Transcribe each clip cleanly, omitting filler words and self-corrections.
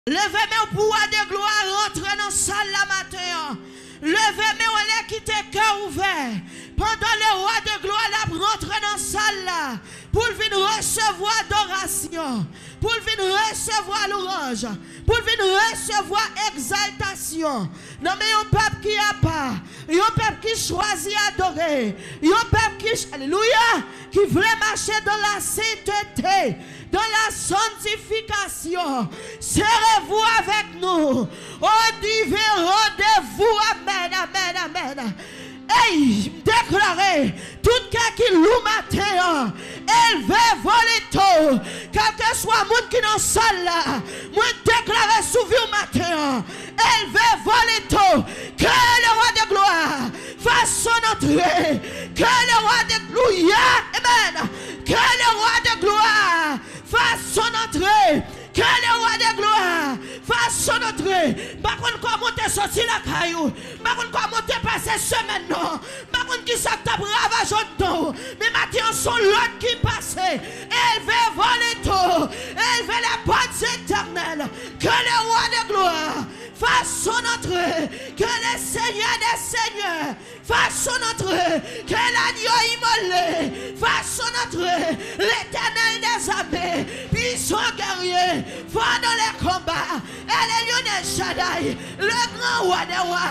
Levez-moi pour de gloire rentre dans la salle la matin. Levez-moi on qui te cœur ouvert. Pendant le roi de gloire la rentre dans la salle là. Pour venir recevoir adoration. Pour venir recevoir l'orange. Pour venir recevoir exaltation. Non mais un peuple qui a pas. Un peuple qui choisit adorer. Un peuple qui, alléluia, qui veut marcher dans la sainteté. Dans la sanctification, serrez-vous avec nous. Au divin rendez-vous. Amen, amen, amen. Hey, déclarez, tout cas qui loue matin, elle veut voler tout. Quel que soit le monde qui est dans la salle là, moi déclarez sous vie matin, elle veut voler tout. Que le roi de gloire fasse son entrée. Que le roi de gloire, amen. Que le roi de gloire fasse son entrée. Que le roi de gloire fasse son entrée. Par contre, comment tu sorti la caillou? Par contre, comment tu passé semaine? Non. Par contre, qui s'est ravagé tout. Mais maintenant, son l'autre qui passait. Elle veut voler tout. Elle veut les bonnes éternelles. Que le roi de gloire fasse son entrée. Que le Seigneur des Seigneurs fasse son entrée. Que l'agneau immolé fasse son entrée. L'Éternel des armées, puissant guerrier, fort dans les combats. Elle est Lionel Shaddai, le grand roi des rois.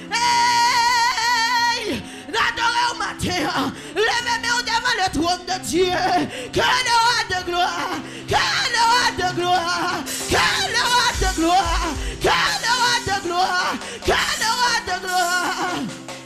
Hey! L'adorez au matin. Levez-moi devant le trône de Dieu. Que le roi de gloire, que le roi de gloire, que le roi de gloire, que le roi de gloire, que le roi de gloire.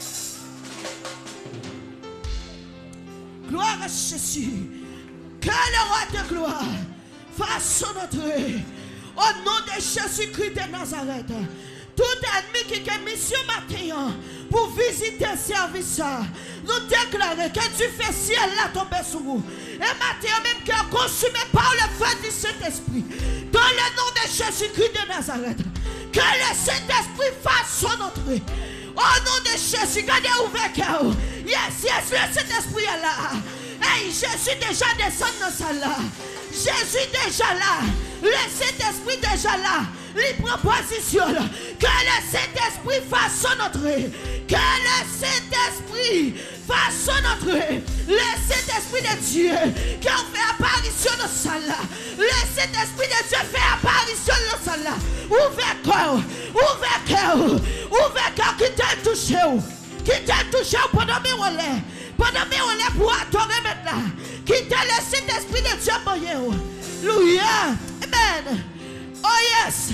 Gloire à Jésus. Que le roi de gloire fasse son entrée. Au nom de Jésus-Christ de Nazareth. Tout ennemi qui a mission matin pour visiter ce service, nous déclarons que tu fais ciel là tomber sur vous. Et matin même qui est consumé par le feu du Saint-Esprit. Dans le nom de Jésus-Christ de Nazareth. Que le Saint-Esprit fasse son entrée. Au nom de Jésus, gardez ouvert cœur. Yes, yes, le Saint-Esprit est là. Hey, Jésus déjà descend dans ça là. Jésus déjà là. Le Saint-Esprit déjà là. Il prend position là. Que le Saint-Esprit fasse son entrée. Que le Saint-Esprit fasse son entrée. Le Saint-Esprit de Dieu qui a fait apparition dans ça là. Le Saint-Esprit de Dieu fait apparition dans ça là. Ouvert cœur. Ouvert cœur. Ouvert cœur qui t'a touché. Qui t'a touché pendant mes relais. Pendant mes relais pour adorer maintenant. Qui t'a laissé l'Esprit de Dieu moyen. Alléluia. Amen. Oh yes.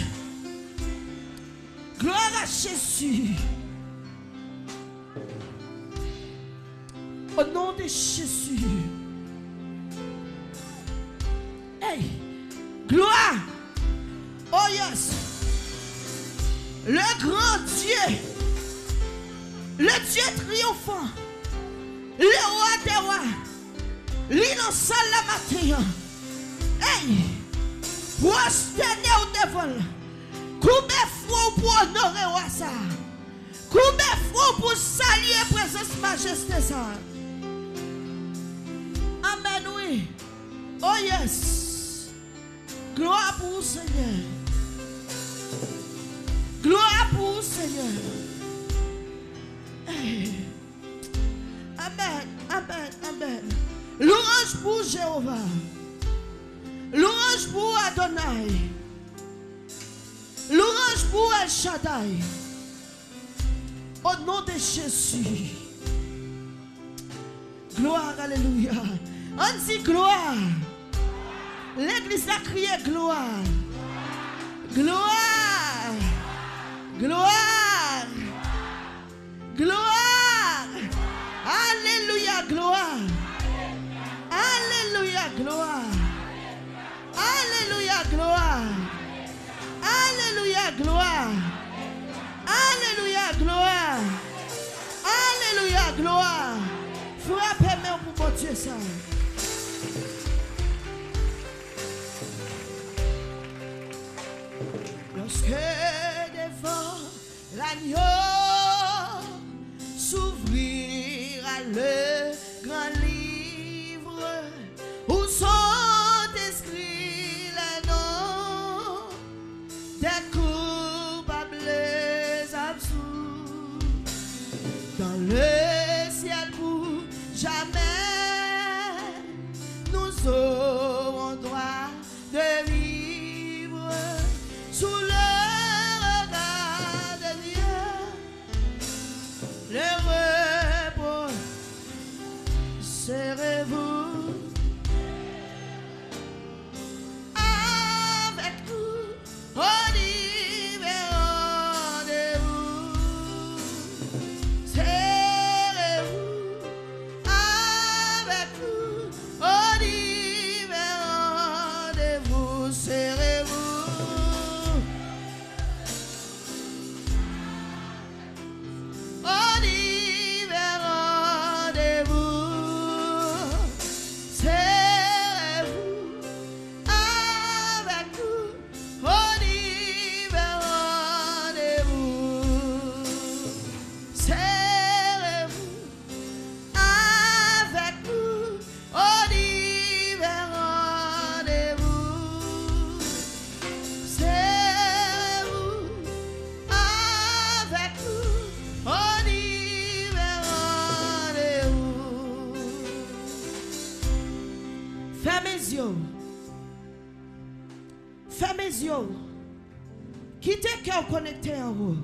Gloire à Jésus. Au nom de Jésus. Hey. Gloire. Oh yes. Le grand Dieu. Le Dieu triomphant. Le roi des rois. L'innocent la matin. Hey. Prosterner au devant. Combien fou pour honorer roi ça. Combien fou pour saluer présence majesté ça. Amen oui. Oh yes. Gloire pour vous Seigneur. Gloire pour vous Seigneur. Hey. Amen, amen, amen. Louange pour Jéhovah. Louange pour Adonai. Louange pour El Shaddai. Au nom de Jésus. Gloire, alléluia. On dit gloire. L'église a crié gloire. Gloire. Gloire. Gloire. Alléluia, gloire. Alléluia, gloire. Alléluia, gloire. Alléluia, gloire. Alléluia, gloire. Alléluia, gloire. Frappez-moi pour mon Dieu ça. Lorsque devant l'agneau s'ouvrira le grand livre où sont inscrits les noms des yeux. Fermez les yeux. Quittez le cœur connecté en haut.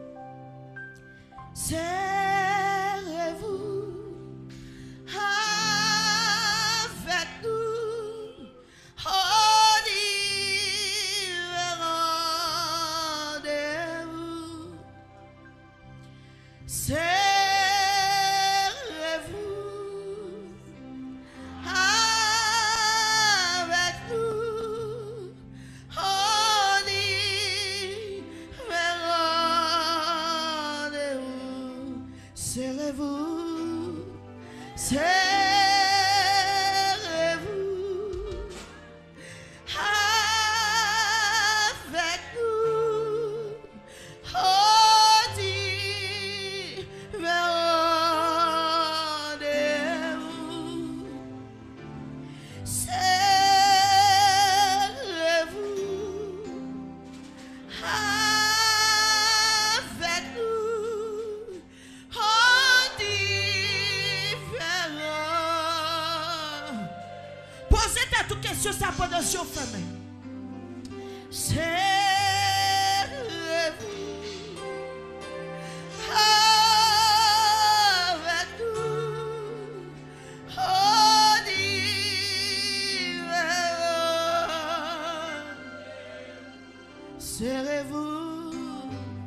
Serrez-vous avec nous. On y rendez-vous. Serrez-vous, serrez-vous avec nous, on dit rendez-vous. Serrez-vous avec nous. Posez-toi toutes questions, ça pendant que vous fermez. Serrez-vous avec nous. On y verra. Serrez-vous.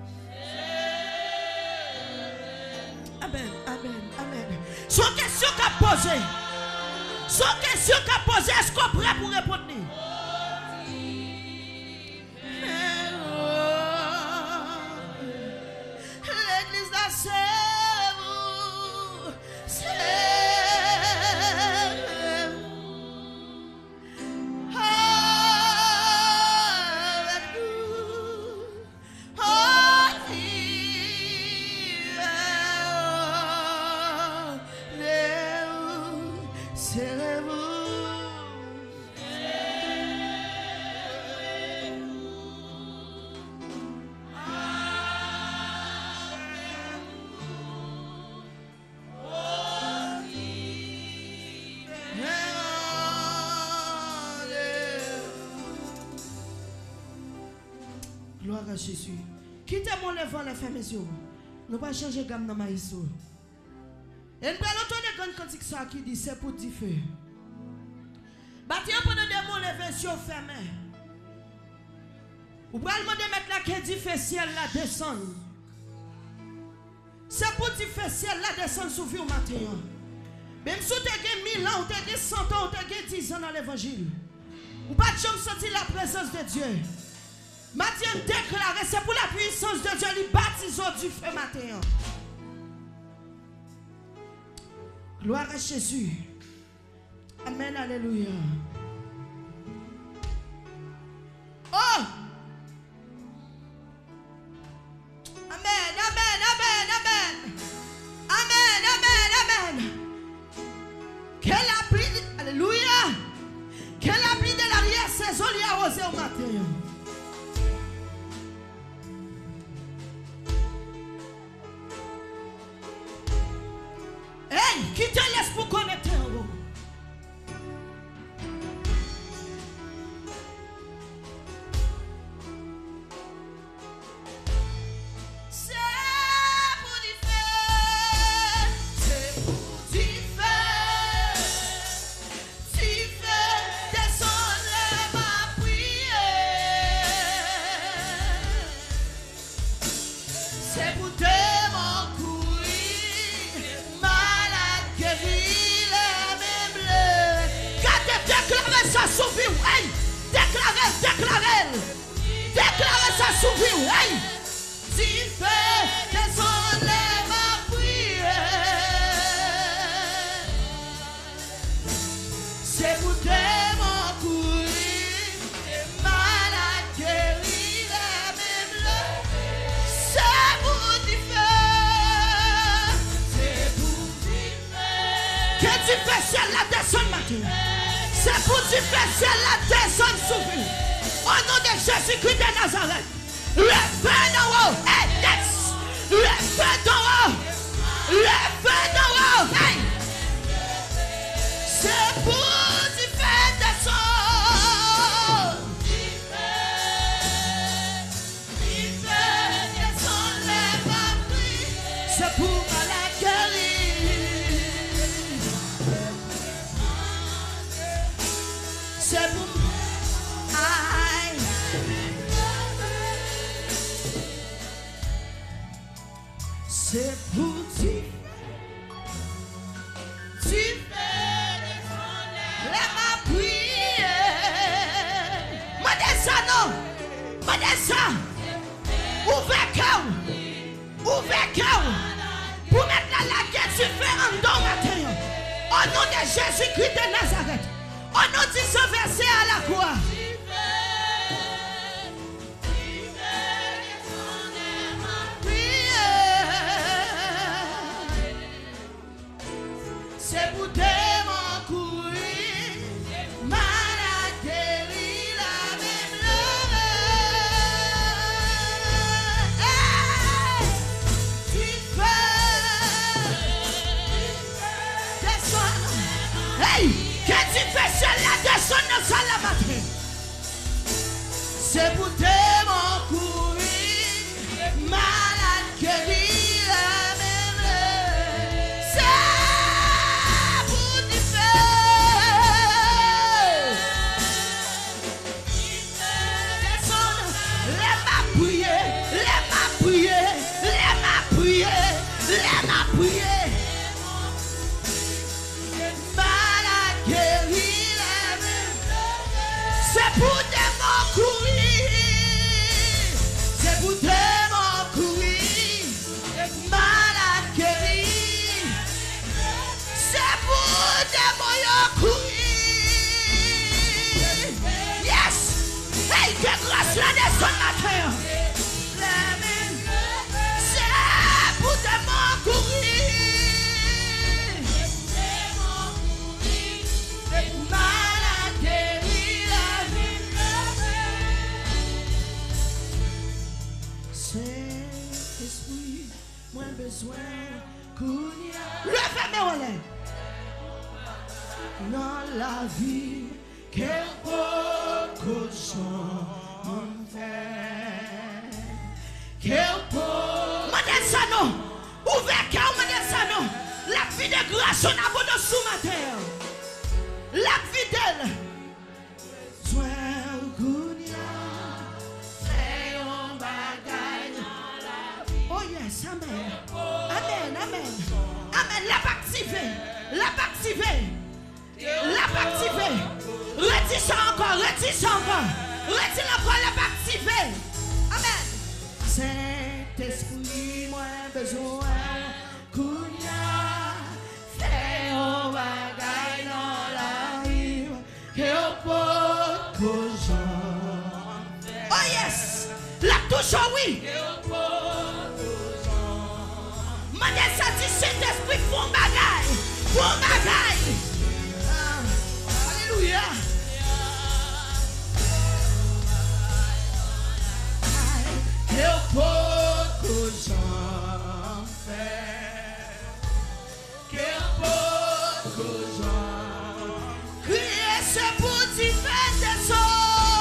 Amen, amen, amen. Son question qu'a posée. Son question qu'a posée, est-ce qu'on est prêt pour répondre? L'église a serrez-vous, serrez-vous avec nous, on y verra. Serrez-vous. Gloire à Jésus. Quittez mon levant, les femmes et yeux. Nous pas changer gamme dans ma histoire. Et nous allons entendre une grande cantique qui dit c'est pour du feu. Bâtir pendant des mots, les versions fermées. Vous pouvez demander mettre la quai du feu ciel la descendre. C'est pour du feu ciel la descendre sur vous matin. Même si vous avez 1000 ans, vous avez 100 ans, vous avez 10 ans dans l'évangile. Vous ne pouvez pas sentir la présence de Dieu. Matin déclaré, c'est pour la puissance de Dieu, il baptise du feu matin. Gloire à Jésus. Amen, alléluia. Oh! Amen, amen, amen, amen. Amen, amen, amen. Quelle la pluie, alléluia. Quelle la pluie de l'arrière-saison lui a arrosé au matin. Hey, qui te laisse pour connecter en haut? Déclarez ça sous vous. Hey! Tu fais descendre ma prière. C'est pour démons courir et malades guérir même le. C'est pour du feu. C'est pour du feu. Que tu fais ciel la descendre matin. C'est pour du feu ciel la descendre sous vous. Au nom de Jésus-Christ de Nazareth, le feu d'en haut, hey, yes, le feu d'en haut, le feu d'en haut, hey. C'est pour du feu descendre. C'est pour dire. Tu fais les ma prière. Moi des ça non. Moi des ça. Ouvert cœur. Ouvert cœur. Pour mettre la guerre tu fais en don matin. Au nom de Jésus-Christ de Nazareth. Au nom de ce verset à la croix. C'est pour démon courir, malade guéri, la même tu fais descendre. Hey, que tu fais cela descendre dans sa la matin. C'est pour démon courir, malade guéri, la même c'est pour démon courir, c'est pour démon courir, malade guéri, c'est pour démon courir. Yes, hey, que grâce la descend matin. C'est pour démon courir. Saint-Esprit, moins besoin Kounia. Levez-moi dans la vie, quel beau cochon fait. Quel beau. Madensano, ouvert cœur, Madensano. La vie de grâce, on a beau sous ma terre. La vie d'elle. Soin Kounia. Oh yes, amen. Amen, amen. Amen, l'a activé. L'a activé. L'a activé. Retire ça encore, retire ça encore. Retire encore, l'a activé. Amen. Saint-Esprit, moins besoin. Kounia. Fais un bagaille dans la vie. Que au pot oh yes. La touche, oui. Mandez ça dit Saint-Esprit pour bagaille. Pour bagaille. Alléluia. Eu pouco j'en fais. Que pouco j'en crier c'est pour t'y faire des sons.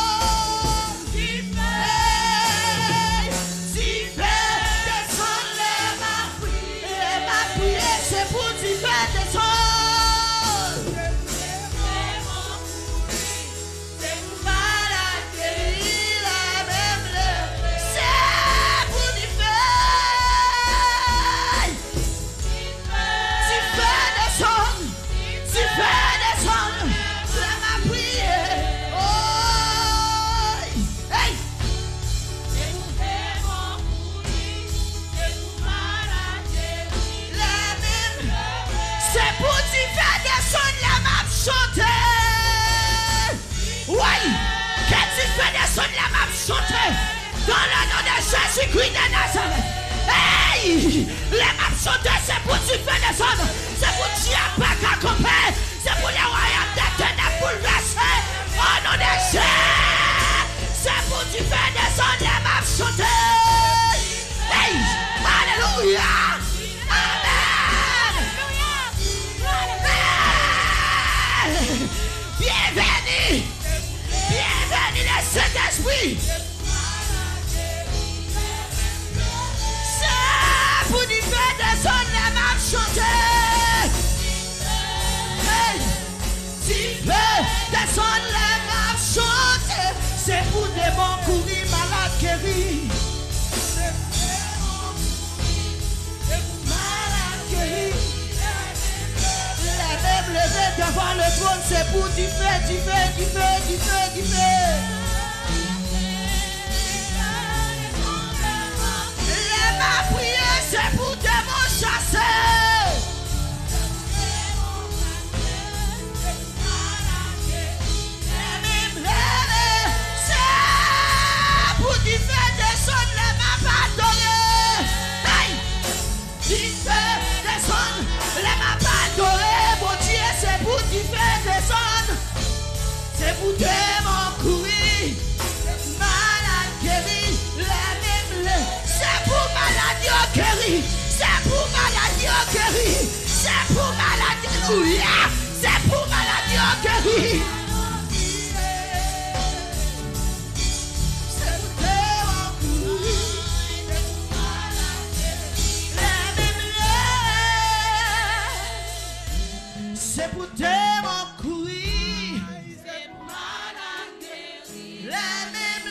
Dans le nom de Jésus-Christ de Nazareth. Hey! Les maps chantées, c'est pour tu fais descendre. C'est pour tu as pas qu'à couper. C'est pour les royaumes des ténèbres bouleversés. Au nom de Jésus. C'est pour tu fais descendre les maps chantées. Hey! Alléluia! Amen! Hey! Bienvenue! Bienvenue le Saint-Esprit! Pour nous faire descendre les mains chanter. Hey, tu fais descendre les mains chanter. C'est pour des bons courir malades que sonne, c'est pour du feu, du feu, du feu, du feu, du feu. Les ma prière, c'est pour démons chasser. C'est pour du feu, des sonnes, les ma pas adoré. Aïe! Du feu, des sonnes, les ma pas adoré. Mon Dieu, c'est pour du feu, des sonnes. C'est pour démons courir. Malade guéri, les mêmes. C'est pour maladie guéri. C'est pour maladie guéri. C'est pour maladie. Alléluia. C'est pour maladie guéri. C'est pour démons courir. Les mêmes.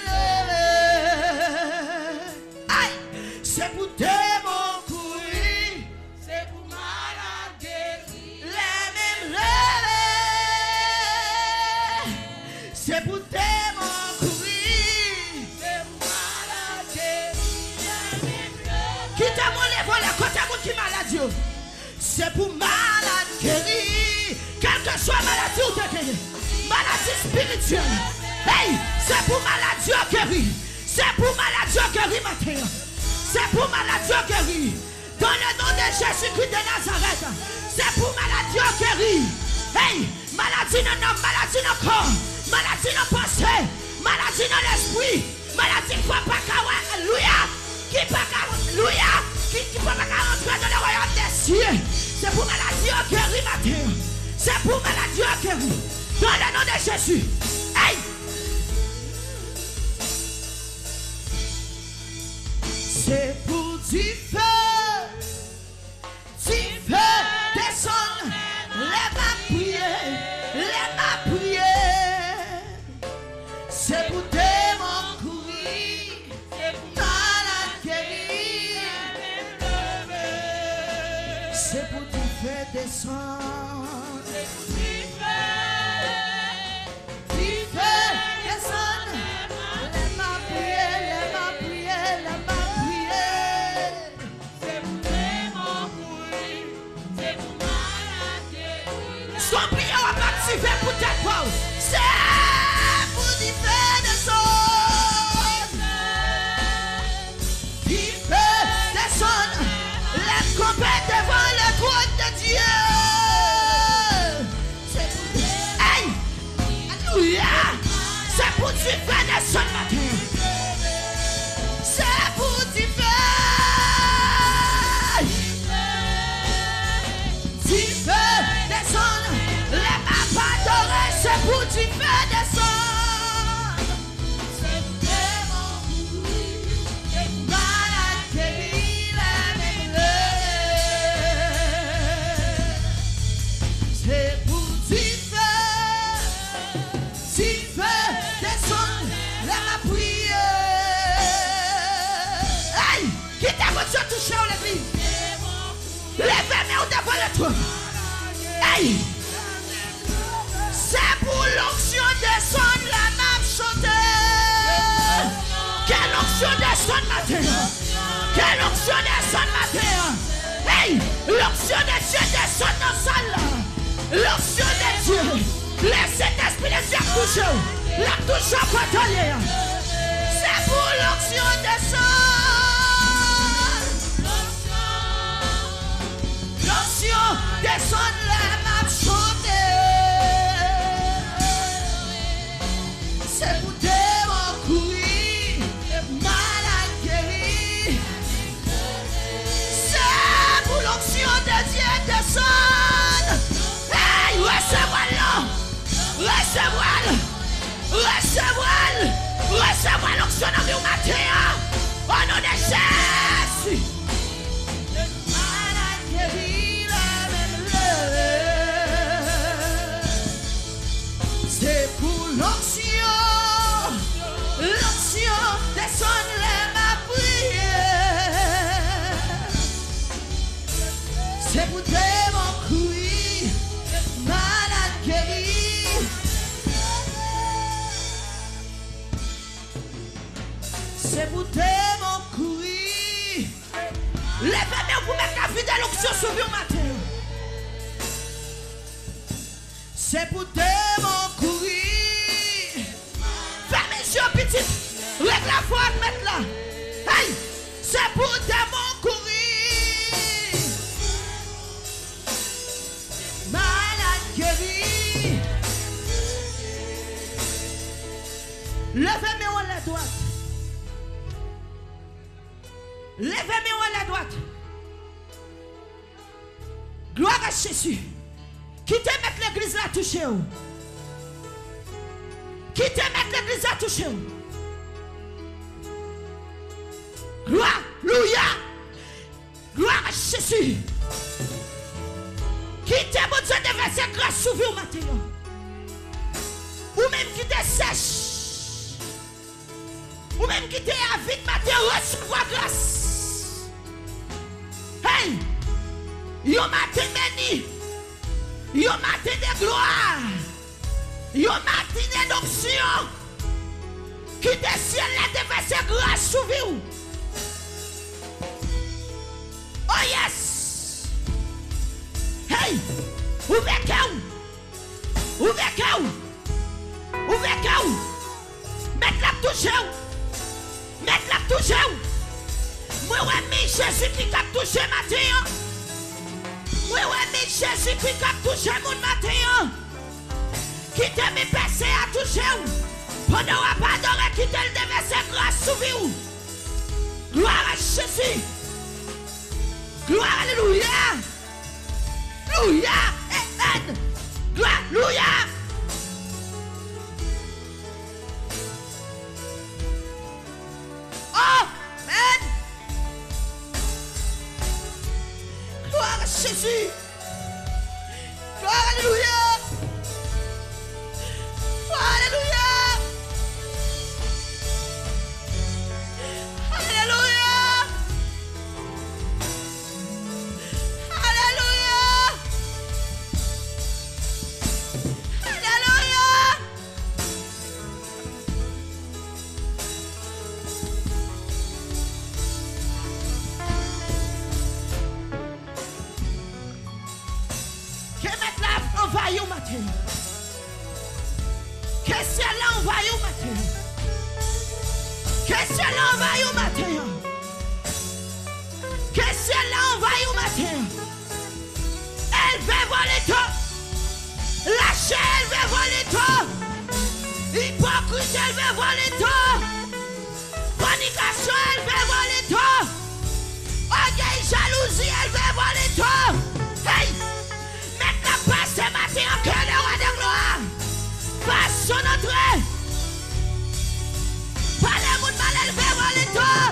Aïe. C'est pour démons courir. C'est pour malade guéri. Les mêmes. C'est pour démons courir. C'est pour malade guéri. Qui t'a molé pour la côte à vous qui maladie. C'est pour malade guéri. Quelle que soit maladie ou te guéri. Maladie spirituelle. Hey, c'est pour maladie guéri. C'est pour maladie guéri matin. C'est pour maladie guéri. Dans le nom de Jésus-Christ de Nazareth. C'est pour maladie guéri. Hey, maladie dans l'homme, maladie dans le corps, maladie dans la pensée, maladie dans l'esprit, maladie qui ne peut pas alléluia, qui ne peut pas alléluia, qui ne peut pas rentrer dans le royaume des cieux. C'est pour maladie guéri matin. C'est pour maladie guéri. Dans le nom de Jésus. Hey! C'est pour du feu, descendre, les ma prière, c'est pour démons courir, malade guérir, c'est pour du feu descendre, descendre, les ma prière, son prière a participé pour tes pauvres. C'est pour du feu de son. Du feu de son. Les compètes devant le trône de Dieu. C'est pour du feu. Hey! Alléluia! C'est pour du feu de son matin. C'est pour du feu. Du feu de son. Les mains adorées, c'est pour du feu descendre. C'est pour démons courir, malade guéri, les mêmes. C'est pour du feu descendre, les mains prière. Aïe, qui t'a votre touché au l'église? Levez-moi devant le trône. Aïe. C'est pour l'onction descendre la map chanter. Quelle onction descendre matin? Quelle onction descendre matin? Hey! L'onction de Dieu descend dans la salle. L'onction de Dieu. Laissez l'esprit de Dieu toucher. La touche à bataille. C'est pour l'onction descendre. L'onction descend la map chanter. C'est pour démons courir, malade guéri. C'est pour l'onction de Dieu descendre. Hey, recevez-le. Recevez l'onction dans le matin. Oh bénédiction sur vous matin. C'est pour démon courir. Fermez les yeux petit. Règle la foi mettre là. Hey, c'est pour démon courir. Malade guéri. Levez-moi à la droite. Levez-moi à la droite. Gloire à Jésus. Quittez mettre l'église là toucher. Quittez mettre l'église là toucher. Gloire, Louia. Gloire à Jésus. Quittez mon Dieu de verser grâce sur vous matin. Ou même quittez sèche. Ou même quittez à vite matin recevoir grâce. Hey! Yo matin béni. Yo matin de gloire. Yo matin d'onction. Quittez ciel là de verser grâce sur vous. Oh yes! Hey! Ouvrez cœur! Ouvrez cœur! Ouvrez cœur! Mettez la touche! Mettez la touche! Moi, ouais, mais Jésus qui a touché matin! Moi, ouais, mais Jésus qui a touché mon matin! Qui t'a mis passé à toucher! Pendant qu'on pas adoré, qui t'a levé ses grâce sur vous! Gloire à Jésus! Gloire, alléluia! Alléluia! Amen! Gloire, alléluia! Oh! Amen! Gloire à Jésus! Gloire, alléluia! Gloire, alléluia! Alléluia! Qu'est-ce que là on va y matin? Qu'est-ce que là on va y matin? Qu'est-ce que là on va y matin? Elle veut voler tout. Lâcher, elle veut voler tout. Hypocrite, elle veut voler tout. Fornication, elle veut voler tout. Orgueil, jalousie, elle veut voler tout. Hey! Maintenant, passe ce matin en cœur de roi de gloire. Passe son entrée. Pas le monde mal, elle veut voler tout.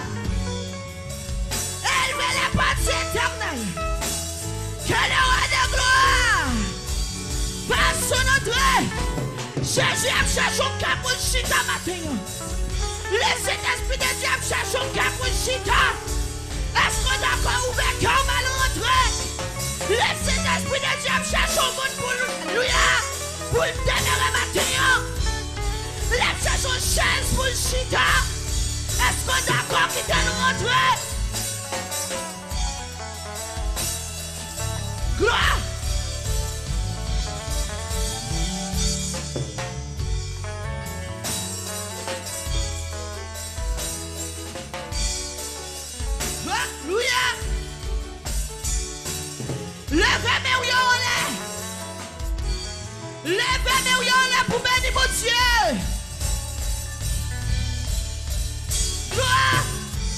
Elle veut la partie éternelle. Que le roi de gloire passe son entrée. Jésus a cherché un capuchita matin. Les esprits de Dieu cherchent un capuchita. Est-ce qu'on a encore ouvert comme à l'entrée? Les esprits de Dieu cherchent un monde pour le démarrer matin. Les cherchent une chaise pour le chita. Est-ce qu'on a d'accord qui t'a nous rentré? Gloire! Alléluia! Levez-moi où y'en est! Levez-moi où y'en est pour bénir mon Dieu! Gloire!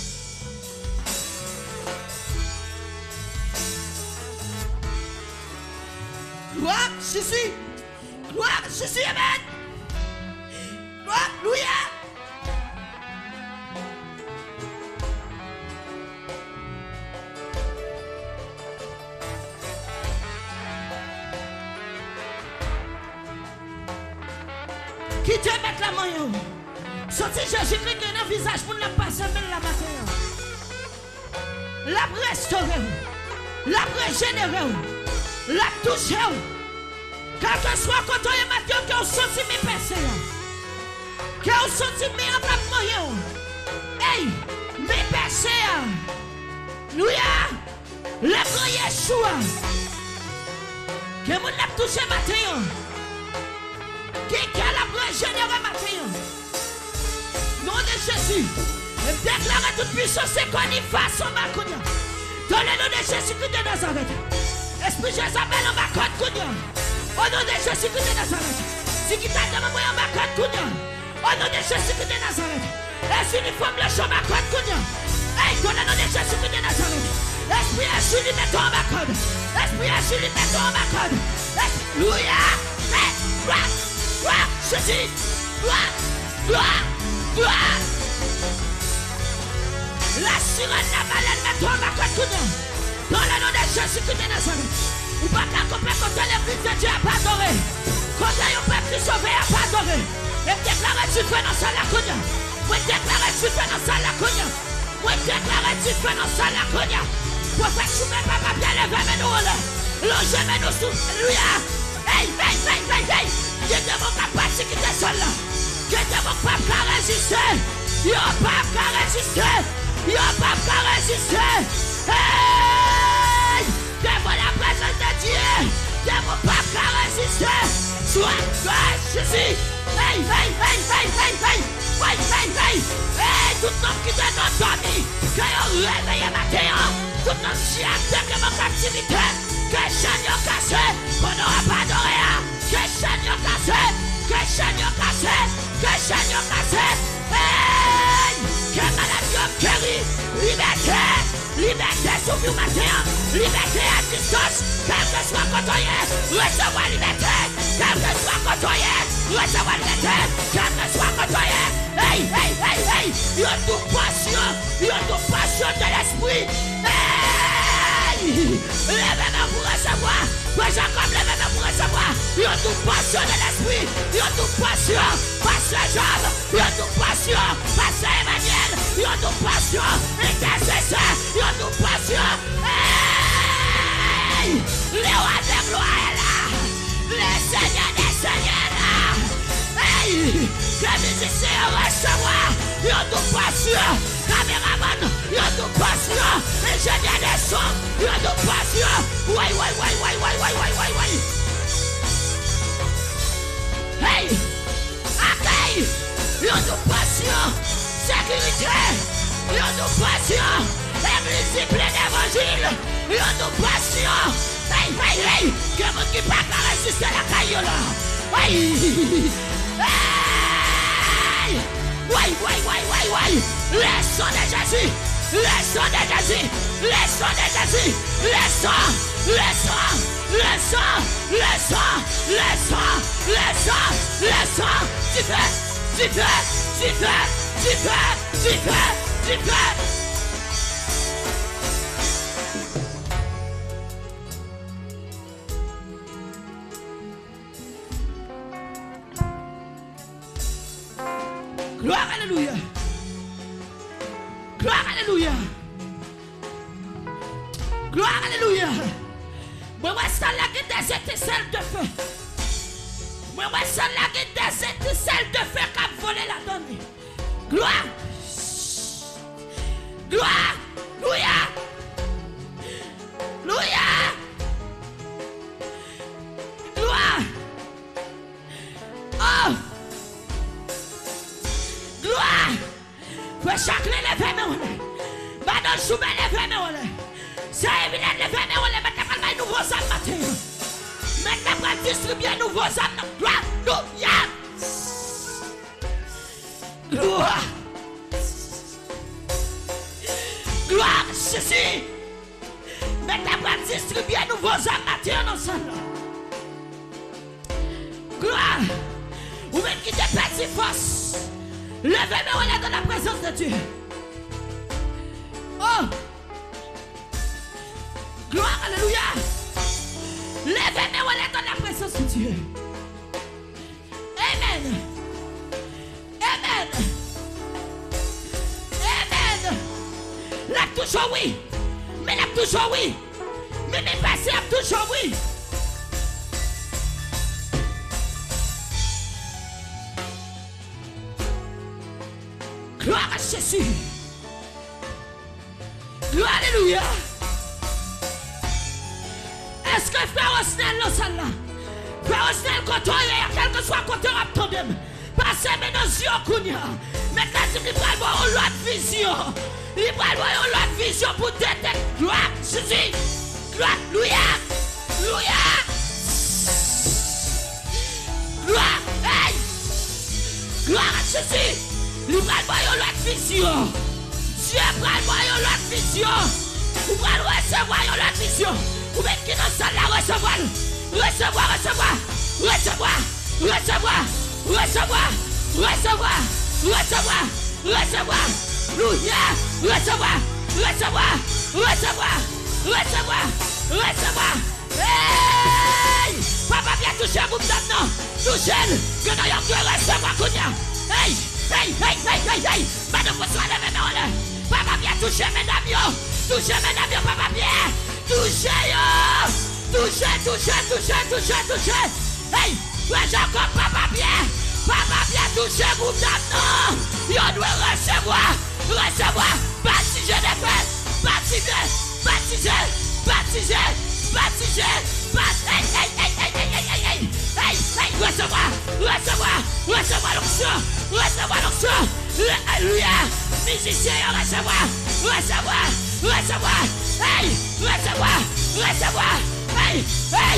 Gloire, Jésus! Gloire, Jésus, amen! Gloire, alléluia! Qui te met la main? Sorti Jésus-Christ qui a un visage pour ne pas se mettre la matin. La restaurer, la régénérer, la toucher. Quand que soit quand on est matin, qui a senti mes péchés, qui a senti mes entraînements, hey, mes péchés. Louia, les grand Yeshua. Que mon l'a touché matin. Qui a la vraie générale matin. Nom de Jésus. Déclare toute puissance et qu'on y fasse en Maconia. Dans le nom de Jésus-Christ de Nazareth. Esprit Jézabel en Maconia. Au nom de Jésus-Christ de Nazareth. Si qui t'a demandé en Maconia. Au nom de Jésus-Christ de Nazareth. Est-ce uniforme le chemin Maconia. Hey, dans le nom de Jésus-Christ de Nazareth. Esprit Jésus, lui mettons en Macon. Esprit Jésus, lui mettons en Macon. Alléluia. Gloire, gloire, Jésus. Gloire, gloire, gloire. La sirène, la baleine, mettons en Macon. Dans le nom de Jésus-Christ de Nazareth. Ou pas qu'à compter quand l'église de Dieu a pas adoré. Quand il y a un peuple qui sauvé a pas adoré. Et déclarer tu fais dans sa laconia. Moi déclarer tu fais dans sa laconia. Moi déclarer tu fais dans sa laconia. Prophète soumet papa bien levé mais nous là. Longez mais nous sous. Alléluia. Hey, hey, hey, hey, hey. Que de mon capacité qui est seul là. Que de mon papa qui résister. Yo papa qui résister. Yo papa qui résister. Hey. Devant la présence de Dieu. Que mon papa qui résister. Soit Jésus. Hey, hey, hey, hey, hey, hey. Hey, hey, hey. Hey, tout le monde qui te donne dormi. Que vous réveillez matin. Tout le monde qui a que mon captivité. Que chaîne yo cassé. Qu'on n'aura pas adoré. Que chaîne yo cassé. Que chaîne yo cassé. Que chaîne yo cassé. Hey. Que maladie yo guéri. Liberté. Liberté sur vous matin. Liberté à distance. Quel que soit quand on est. Recevoir liberté. Quel que soit quand on est. Recevoir liberté. Quel que soit quand on est. Hey, hey, hey, hey. Yo tout passion. Yo tout passion de l'esprit. Hey. Levez-moi pour recevoir. Moi Jacob, levez-moi pour recevoir. Yo tout passion de l'esprit. Yo tout passion. Pasteur Job. Yo tout passion. Pasteur Emmanuel. Yo tout passion. Intercesseur. Yo tout passion. Hey. Le roi de gloire est là. Le Seigneur des seigneurs là. Hey. Que musicien recevoir. Yo tout passion. Caméraman. Yo tout passion. Ingénieur des sons. Yo tout passion. Ouais. Hey. Accueil. Yo tout passion. Sécurité. Yo tout passion. Église pleine d'évangile. Yo tout passion. Hey, hey, hey. Que vous qui pas qu'à résister à la caillou là. Hey. Hey. Ouais. Le sang de Jésus. Le sang de Jésus. Le sang de Jésus. Le sang. Le sang. Le sang. Le sang. Le sang. Le sang. Le sang. Tu fais. Gloire, alléluia. Gloire, alléluia. Gloire, alléluia. Moi, ça la guide des étincelles de feu. Moi, ça la guide des étincelles de feu qui a volé la donne. Gloire. Gloire. Alléluia. Alléluia. Gloire. Oh. Gloire. Fais chaque lever mes Madame Choubet lever mes c'est évident lever mes maintenant pas nouveau âme matin. Maintenant pas distribuer nouveau âme. Gloire. Alléluia. Gloire. Gloire, Jésus. Maintenant pas distribuer nouveau âme matin ensemble. Gloire. Ou même qui te pète force. Levez-moi dans la présence de Dieu. Oh! Gloire, alléluia! Levez-moi dans la présence de Dieu. Amen. Amen. Amen. La toujours oui. Mais la toujours oui. Mais mes passés a toujours oui. Gloire à Jésus. Gloire, alléluia. que frère Osnel dans salle là? Frère Osnel, quand on est, quel que soit côté raptondé, passez maintenant yeux kounya. Maintenant, il va y avoir une autre vision. Il va y avoir une autre vision pour détecter. Gloire, Jésus. Gloire, Louia. Louia. Gloire, hey. Gloire à Jésus. Il va y avoir une autre vision. Dieu va y avoir une autre vision. Vous allez recevoir une autre vision. Vous mettez qui dans la salle là, recevoir. Recevoir, recevoir. Recevoir. Recevoir. Recevoir. Recevoir. Recevoir. Recevoir. Louia. Recevoir. Recevoir. Recevoir. Recevoir. Recevoir. Hey! Papa vient toucher un groupe d'âme. Touchez-le. Que nous ayons pu recevoir Kounia. Hey! Hey! Hey! Hey! Hey! Hey! Madame, vous soyez les mains en l'air. Papa vient toucher mesdames yo. Touchez mesdames yo. Papa vient. Touchez yo. Touchez, touchez, touchez, touchez, touchez. Hey! Ouais, Jacob, papa vient. Papa vient toucher un groupe d'âme. Yo doit recevoir. Recevoir. Baptiser des frères. Baptiser. Baptiser. Baptiser. Baptiser. Hey! Hey! Hey! Hey! Hey! Hey! Hey! Hey! Hey! Hey! Recevoir. Recevoir. Recevoir l'onction. Recevoir l'onction. Alléluia. Musicien, recevoir. Recevoir. Recevoir. Hey! Recevoir. Recevoir. Hey! Hey!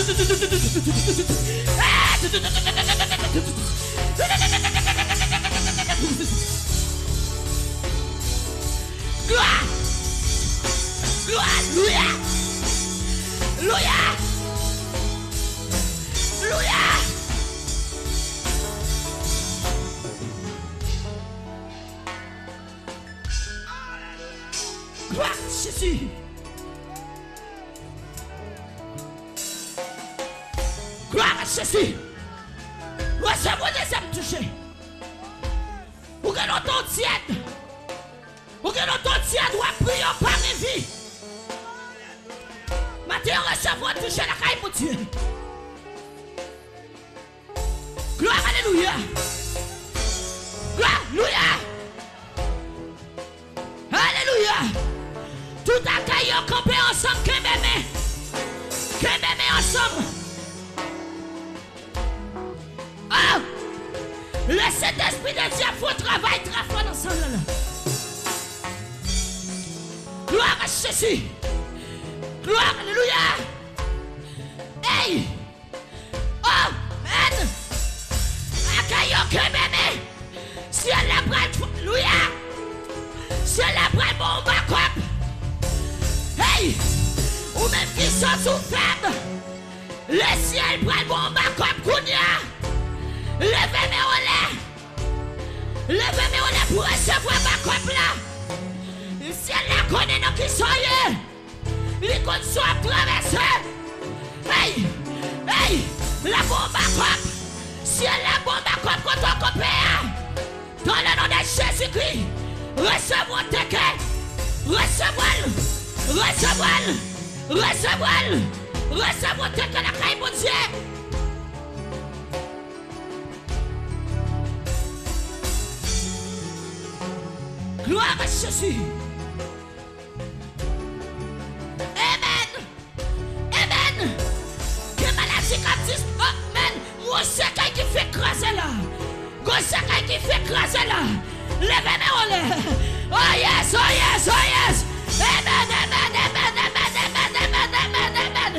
Gloire! Gloire! Alléluia! Alléluia! Alléluia! Gloire Jésus! Gloire à Jésus! Recevez des âmes touchées! Vous avez l'autre tiède! Vous avez l'autre tiède ou à prier par les vies! Maintenant, recevez toucher la caille pour Dieu! Gloire, alléluia! Gloire, alléluia! Alléluia! Tout à caille campé ensemble, que mémé ensemble! Oh! Le Saint-Esprit de Dieu faut travailler très fort dans ce là. Gloire à Jésus! Gloire, alléluia! Hey! Oh! Man! Akayo que mémé! Si elle a pris alléluia! Si elle a pris bon backup! Hey! Ou même qui sont sous faible! Le ciel prend bon backup, Kounia! Levez mes relais! Levez mes relais pour recevoir backup là! Si elle la connaît, non qui soyez! Les conditions à traverser! Hey! Hey! La bombe backup! Si elle la bombe backup contre ton copain! Dans le nom de Jésus-Christ! Recevons tes cœurs! Recevons-le! Recevons-le! Recevons-le! Recevons tes cœurs, la caille, mon Dieu! Gloire à Jésus! Amen! Amen! Que maladie captive! Amen! Moi, c'est quelqu'un qui fait craser là! Moi, c'est quelqu'un qui fait craser là! Levez-moi en l'air! Oh yes! Oh yes! Oh yes! Amen! Amen! Amen! Amen! Amen! Amen! Amen! Amen!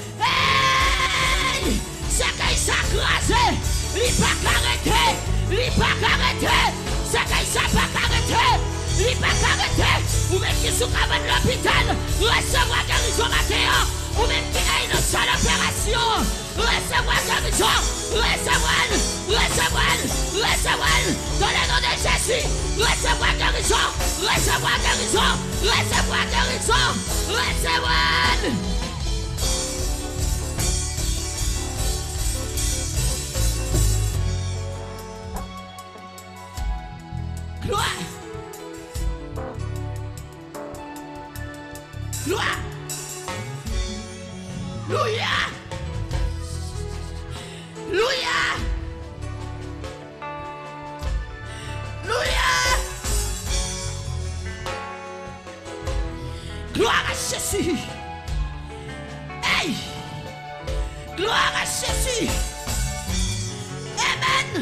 Hey! C'est quelqu'un qui s'est crasé! Il n'est pas arrêté! Il n'est pas arrêté! C'est quelqu'un qui s'est pas arrêté! Il n'est pas arrêté! Ou même qui sont à l'hôpital! Recevoir guérison matin! Ou même qui a une seule opération! Recevoir guérison! Recevoir! Recevoir! Recevoir! Dans le nom de Jésus! Recevoir guérison! Recevoir guérison! Recevoir guérison! Recevoir! Gloire! Gloire! Louia! Louia! Louia! Gloire à Jésus! Hey! Gloire à Jésus. Amen.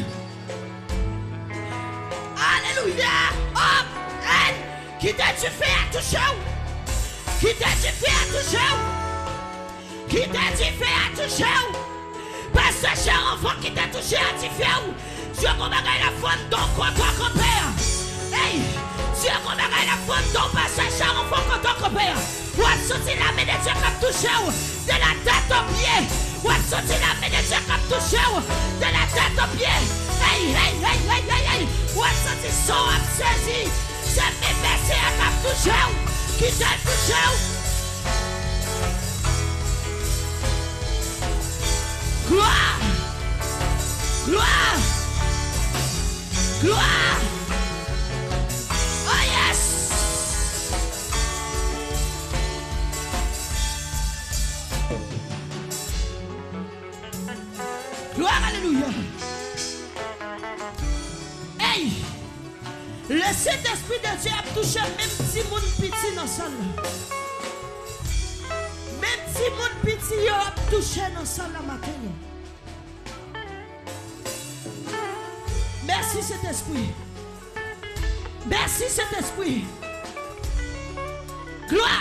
Alléluia. Amen. Qui t'a dit faire à toucher? Qui t'a dit faire à toucher? Qui t'a dit faire à toucher? Parce que cher enfant qui t'a touché à ti faire. Dieu qu'on va la femme donc quoi ton père. Hey, Dieu qu'on va la femme donc parce que cher enfant quand ton père. Ou a sorti la main de Dieu comme touché de la tête aux pieds. Ou a sorti la main de Dieu comme touché de la tête aux pieds. Hey, hey, hey, hey, hey, hey. Ou a sorti son à saisi. C'est mes versets à cap touché. Qui t'a touché? Gloire! Gloire! Gloire! Oh yes! Gloire, alléluia! Hey! Le Saint-Esprit de Dieu a touché même si mon petit dans la salle. Même si mon petit a touché dans la salle la matin. Merci Saint-Esprit. Merci Saint-Esprit. Gloire.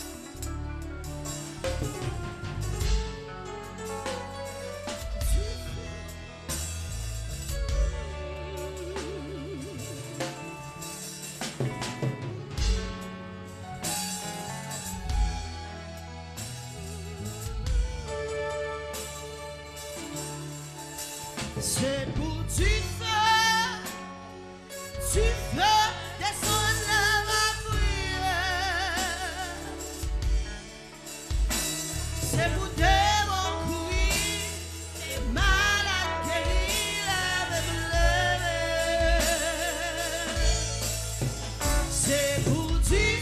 C'est pour tu fais descendre ma prière. C'est pour démontrer les malades guéris avec le. C'est pour tu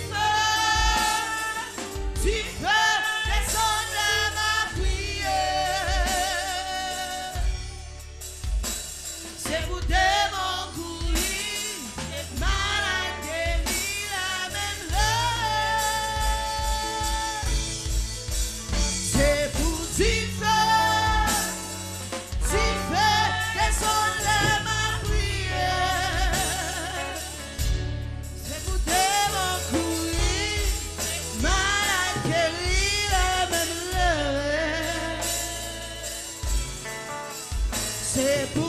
fais descendre ma prière. C'est pour démontrer les malades guéris la même heure. C'est pour descendre ma prière. C'est pour démontrer les malades guéris la même heure. C'est pour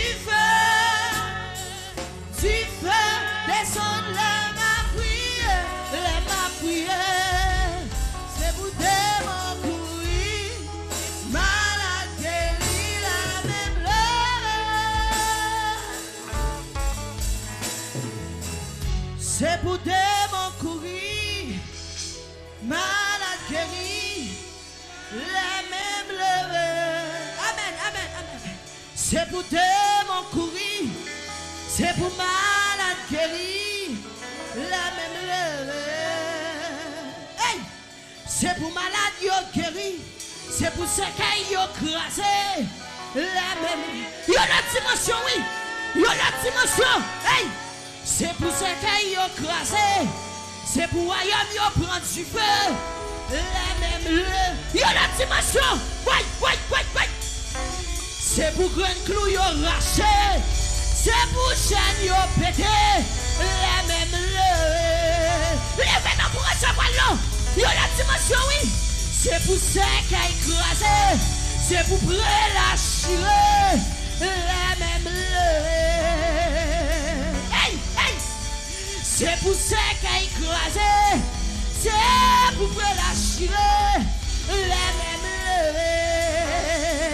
descendre ma prière, c'est pour démontrer malade guéri la même heure. C'est pour démontrer malade guéri la même heure. Amen, amen, amen. C'est pour démontrer, c'est pour malade guéri la même heure. Hey! C'est pour malade yo guéri, c'est pour ceux qui ont crasé la même. Yo la dimension, oui, yo la dimension. Hey! C'est pour ceux qui ont crasé, c'est pour royaume yo prendre du feu la même heure. Yo la dimension, ouais, ouais, ouais, ouais. C'est pour grand clou yo raché. C'est pour chaîne yo pété la même heure. Levez nous pour recevoir l'eau. Yo la dimension, oui. C'est pour ça qui a écrasé. C'est pour relâcher la même heure. Hey, hey. C'est pour ça qui a écrasé. C'est pour relâcher la même heure.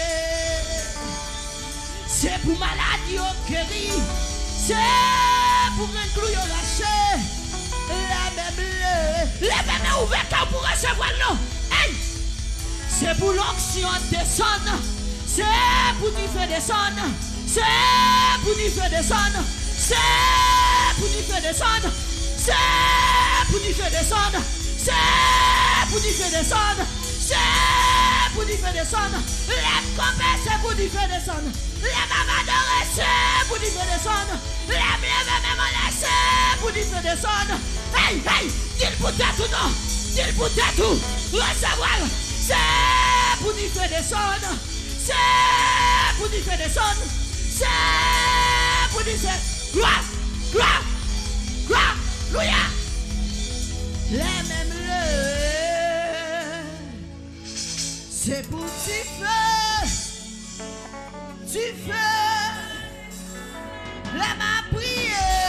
C'est pour maladie au guéri. C'est pour un clou au lâché. La même heure. Les mains ouvertes pour recevoir l'eau. Hey! C'est pour l'onction descendre. C'est pour du feu descendre. C'est pour du feu descendre. C'est pour du feu descendre. C'est pour du feu descendre. C'est pour du feu descendre. C'est pour du feu descendre. Les combats, c'est pour du feu descendre. Les mamans c'est pour du feu descendre. Les même c'est pour du feu descendre. Hey, hey, dis-le pour tout, non. Dis-le pour tout. Recevoir. C'est pour dire feu descendre. C'est pour dire feu descendre. C'est pour dire feu. Gloire, gloire, gloire, louia. Les mêmes le. C'est pour dire feu. Tu fais. La m'a prié.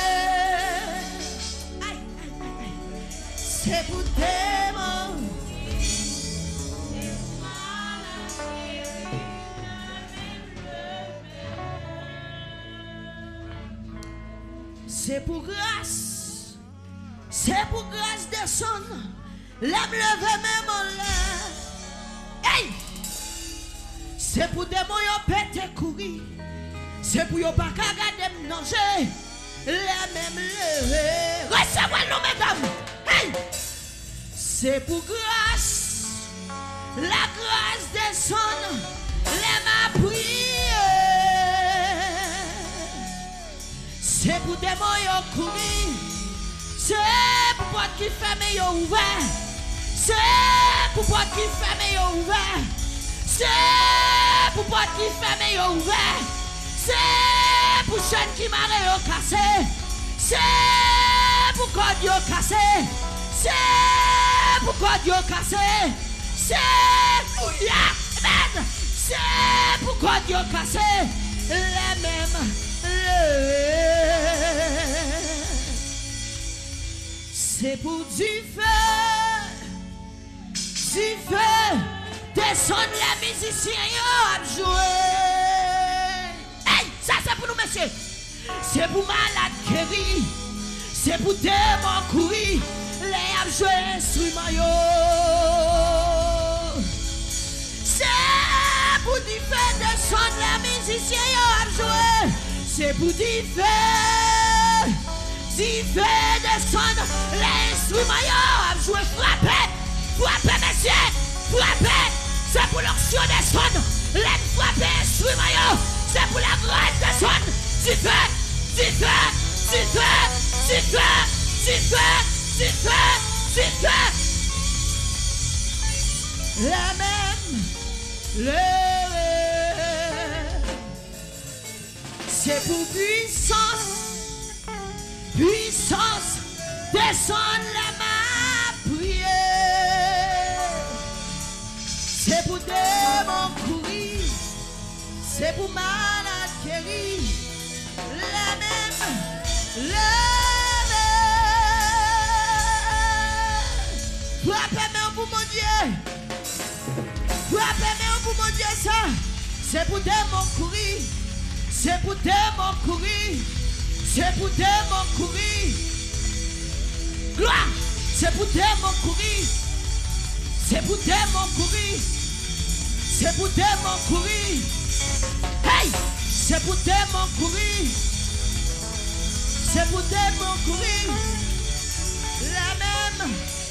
Aïe, aïe, aïe, aïe. C'est pour tes mots. C'est pour grâce. C'est pour grâce descendre. L'aime lever même en l'air. Hey! C'est pour des mots yon pété courir. C'est pour yon pas qu'à garder m'nanger. Les mêmes lever. Recevez-nous mesdames. Hey! C'est pour grâce. La grâce descend. Les m'a prié. C'est pour des mots yon courir. C'est pour porte qui ferme yon ouvert. C'est pour porte qui ferme yon ouvert. C'est pour porte qui ferme yon ouvert. C'est pour chaîne qui marre yon cassé. C'est pour code yon cassé. C'est pour code yon cassé. C'est pour amen. C'est pour code yon cassé. Les mêmes. C'est pour du feu. Du feu. Descendre les musiciens à jouer. Hey, ça c'est pour nous, messieurs. C'est pour malade guéri. C'est pour démons courir. Les à jouer instruments. C'est pour du feu. Descendre les musiciens à jouer. C'est pour du feu. Du feu descendre. Les instruments à jouer. Frappez. Frappez, messieurs. Frappez. C'est pour l'onction descendre. Les frappés instruments. C'est pour la grâce descendre. Du feu, du feu, du feu, du feu, du feu, du feu, du feu. La même, c'est pour puissance, puissance, descendre la main, prier. C'est pour démons courir, c'est pour malade guérir. La même, frappez-moi pour mon Dieu. Frappez-moi pour mon Dieu ça. C'est pour démons courir, c'est pour démons courir, c'est pour démons courir. Gloire, c'est pour démons courir. C'est pour démons courir. C'est pour démons courir. Hey! C'est pour démons courir. C'est pour démons courir. La même.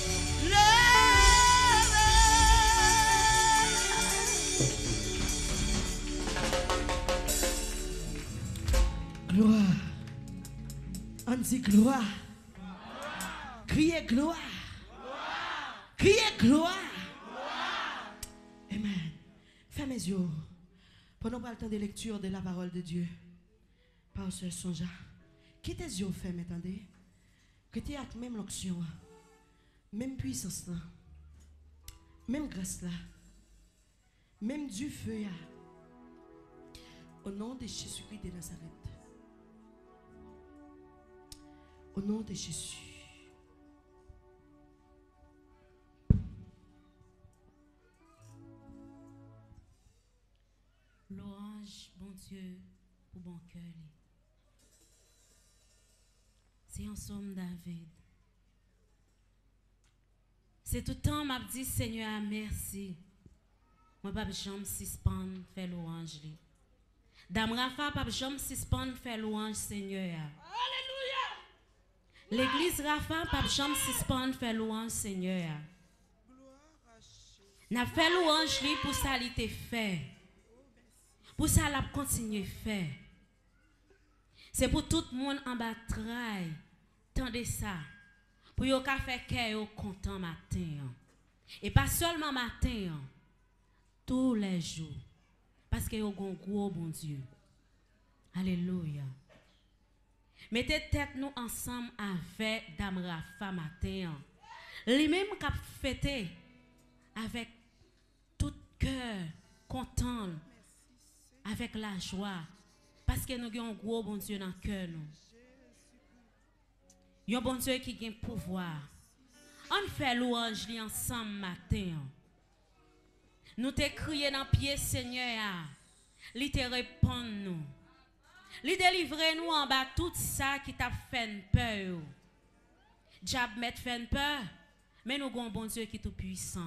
Gloire. On dit gloire. Criez gloire. Criez gloire. Amen. Fermez les yeux. Pendant le temps de lecture de la parole de Dieu. Par ce songe. Qui tes yeux fermés, attendez. Que tu aies même l'onction. Même puissance là. Même grâce là. Même du feu là. Au nom de Jésus-Christ de Nazareth. Au nom de Jésus. Louange, bon Dieu, pour bon cœur. C'est un somme David. C'est tout le temps m'a dit Seigneur merci. Moi pas jamais suspendre faire louange. Dame Rafa pas jamais suspendre faire louange Seigneur. Alléluia. L'église Rafa pas jamais suspendre faire louange Seigneur. N'a fait louange lui pour ça il te fait. Pour ça, la continuer à faire. C'est pour tout le monde en bataille. Tendez ça. Pour yon ka faire cœur content matin. Et pas seulement matin. tous les jours. Parce que vous avez un gros bon Dieu. Alléluia. Mettez tête nous ensemble avec Dame Rafa matin. Lui-même qui a fêté avec tout cœur, content, avec la joie. Parce que nous avons un gros bon Dieu dans le cœur. Un bon Dieu qui a le pouvoir. On fait louange ensemble matin. Nous te crié dans le pied, Seigneur. Il te répond nous. Il délivre nous en bas tout ça qui t'a fait peur. Diable met fait peur, mais nous avons un bon Dieu qui est tout puissant.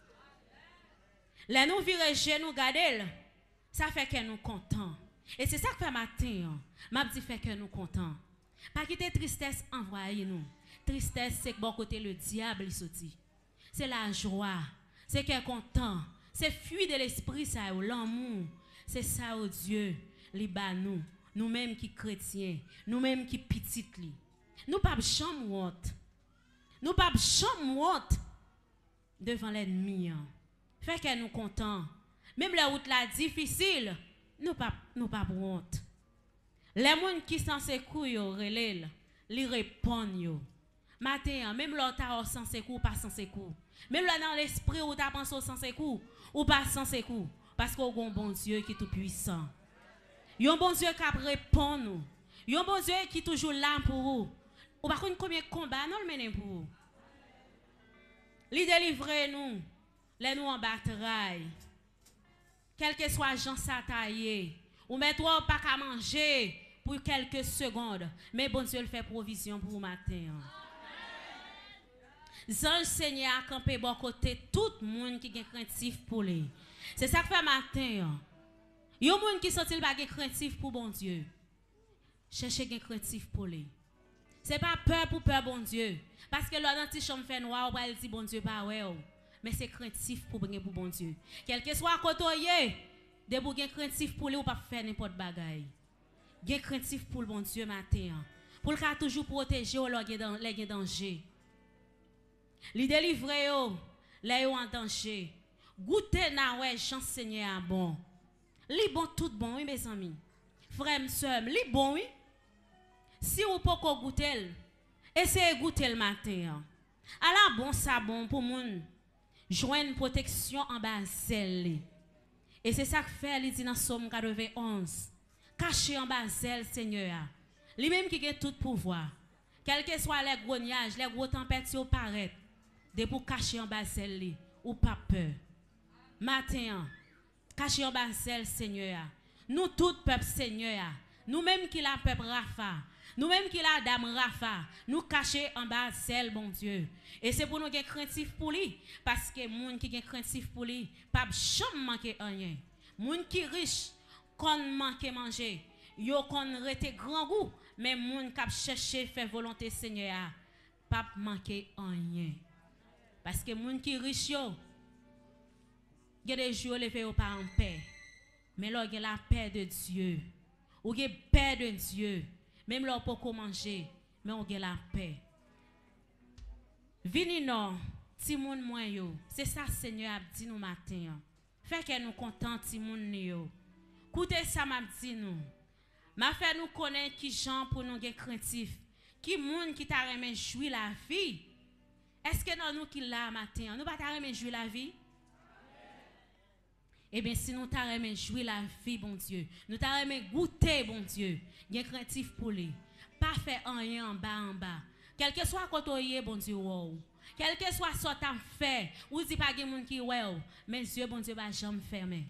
Là nous virer nous garder, ça fait que nous contents. Et c'est ça que fait matin. M'a dit fait que nous contents. Pas quitter tristesse envoyer nous. Tristesse c'est que bon côté le diable il sorti. C'est la joie, c'est qu'elle content, c'est fuir de l'esprit ça l'amour. C'est ça au Dieu, li ba nous, nous-mêmes qui chrétiens, nous-mêmes qui petites li. Nous pas chambre honte. Nous pas chambre honte devant l'ennemi. Fait que nous contents. Même la route là difficile, nous pas honte. Les gens qui sont secoués yo relèl, li répondent yo. Matin, même là ta sans secours pas sans secours. Même là dans l'esprit ou ta pensé sans secours ou pas sans secours parce qu'on a un bon Dieu qui est tout puissant. Un bon Dieu qui répond nous. Un bon Dieu qui est toujours là pour vous. Ou par contre combien de combats nous menons pour vous. Li délivre nous, les nous en bataille. Quel que soit Jean Sataillé, ou mettez-vous pas qu'à manger pour quelques secondes, mais bon Dieu le fait provision pour vous matin. Zange Seigneur a campé bon côté tout le monde qui est craintif pour lui. C'est ça que fait matin. Il y a des gens qui sont pas craintif pour bon Dieu. Cherchez un craintif pour lui. C'est pas peur pour peur bon Dieu. Parce que là dans petit chambre fait noir, on va dire bon Dieu pas ouais. Mais c'est craintif pour venir pour bon Dieu. Quel que soit côté, de vous gen craintif pour lui ou pas faire n'importe bagaille. Gen craintif pour le bon Dieu matin. Pour le toujours protéger ou les danger. Li délivre yo, les yo en danger. Goûtez na ouais Jean Seigneur bon. Li bon tout bon oui mes amis. Frère sœur, li bon oui. Si vous pas goûter, essayez goûter le matin. Alors bon ça bon pour moun joindre protection en bas zèle. Et c'est ça que fait il dit dans Somme 91. Caché en bas zèle Seigneur. Lui même qui a tout pouvoir. Quel que soit les gros nuages, les gros tempêtes qui paraissent, de pour cacher en bas zèle ou pas peur. Matin, caché en bas zèle Seigneur. Nous tout peuple Seigneur. Nous même qui la peuple Rafa. Nous-mêmes qui la dame Rafa, nous cacher en bas celle, bon Dieu. Et c'est pour nous être craintifs pour lui. Parce que les gens qui sont craintifs pour lui, pas jamais manquer rien. Les gens qui sont riches, qu'on manque manger, yo qu'on rete grand goût, mais les gens qui cherchent faire volonté Seigneur, pas manquer rien. Parce que les gens qui sont riches, il y a des jours levés pas en paix. Mais là, il y a la paix de Dieu. Ou il y a la paix de Dieu. Même là, on peut manger, mais on a la paix. Vini non, ti moun mwen yo. C'est ça Seigneur a dit nous matin. Fait que nous contents ti moun yo. Écoutez ça m'a dit nous. M'a fait nous connaître qui gens pour nous être craintifs. Qui moun qui t'a remen jouir la vie. Est-ce que nous qui là matin, nous pas t'a remen jouir la vie? Eh bien, si nous t'arrêtons jouer la vie, bon Dieu, nous t'arrêtons goûter, bon Dieu, bien craintif pour lui. Pas faire rien en bas. Quel que soit côté, bon Dieu, wow. Quel que soit ce que tu as fait, ou dit pas de monde qui wow, mais Dieu, bon Dieu, va jamais fermer.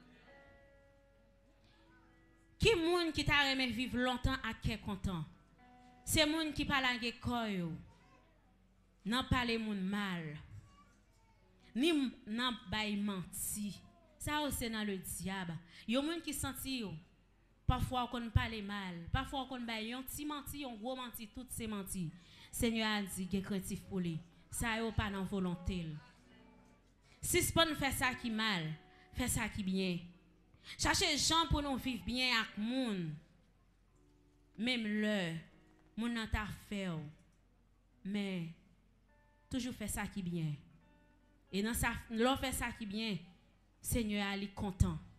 Qui monde qui t'arrêtons vivre longtemps à qui content? C'est monde qui parle à l'école, non pas les monde mal, ni non pas menti. Ça c'est dans le diable. Il y a des gens qui sentent parfois qu'on parle mal, parfois qu'on baille un petit menti, un gros menti, tout c'est menti. Seigneur a dit qu'il est craintif pour lui. Ça n'est pas dans volonté. Si ce n'est pas faire ça qui mal, faire ça qui bien. Cherchez les gens pour nous vivre bien avec le monde. Même le monde n'a pas fait. Mais toujours faire ça qui bien. Et dans ça, l'on fait ça qui bien. Seigneur, Ali content.